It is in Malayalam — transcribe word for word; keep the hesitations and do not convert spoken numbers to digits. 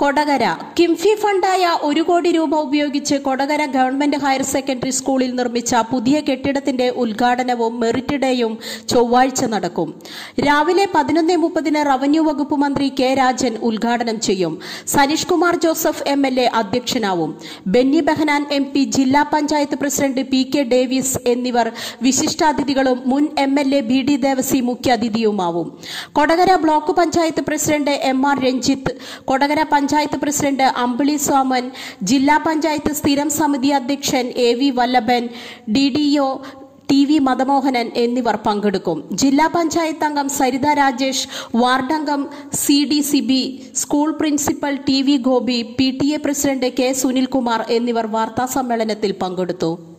കൊടകര കിംഫി ഫണ്ടായ ഒരു കോടി രൂപ ഉപയോഗിച്ച് കൊടകര ഗവൺമെന്റ് ഹയർ സെക്കൻഡറി സ്കൂളിൽ നിർമ്മിച്ച പുതിയ കെട്ടിടത്തിന്റെ ഉദ്ഘാടനവും മെറിറ്റ് ഡേയും ചൊവ്വാഴ്ച നടക്കും. രാവിലെ പതിനൊന്ന് മുപ്പതിന് റവന്യൂ വകുപ്പ് മന്ത്രി കെ രാജൻ ഉദ്ഘാടനം ചെയ്യും. Saneesh Kumar Joseph M L A അധ്യക്ഷനാവും. ബെന്നി ബെഹനാൻ എം പി, ജില്ലാ panchayat president P K Davis എന്നിവർ വിശിഷ്ടാതിഥികളും മുൻ M L A B D Devasy മുഖ്യാതിഥിയുമാവും. Kodakara block panchayat president M R Ranjith, Kodakara panchayat president Ambili Soman, ജില്ലാ പഞ്ചായത്ത് സ്ഥിരം സമിതി അധ്യക്ഷൻ A V Vallabhan, D D O T V Madamohanan എന്നിവർ പങ്കെടുക്കും. ജില്ലാ പഞ്ചായത്ത് അംഗം സരിത രാജേഷ്, വാർഡംഗം C D Siby, school principal T V Gopi, P T A president K Sunilkumar എന്നിവർ വാർത്താസമ്മേളനത്തിൽ പങ്കെടുത്തു.